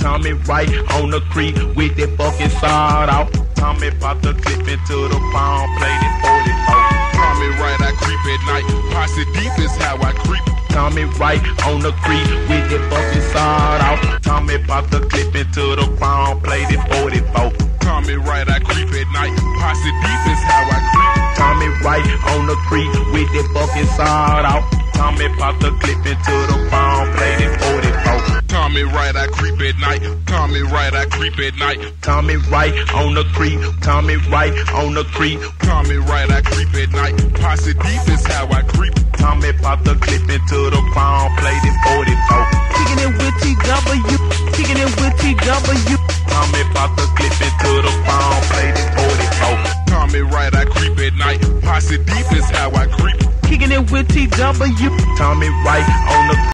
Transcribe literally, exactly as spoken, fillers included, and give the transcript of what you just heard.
Tommy right on the creek with that fucking sawed off. Tommy pop the clip into the palm, play this forty-four. Tommy right, I creep at night. Posse deep is how I creep. Tommy right on the creek with that fucking sawed off. Tommy pop the clip into the palm, play this forty-four. Tommy right, I creep at night. Posse deep is how I creep. Tommy right on the creek with that fucking sawed off. Tommy pop the clip into the palm, play this forty-four. Tommy right, I creep at night. Tommy right, I creep at night. Tommy right on the creek. Tommy right on the creek. Tommy right, I creep at night. Posse deep is how I creep. Tommy pop the clip into the palm, play this forty-four. Kicking it with T W. Kicking it with T W. Tommy pop the clip into the palm, play this forty-four. Tommy right, I creep at night. Posse deep is how I creep. Kicking it with T W. Tommy right on the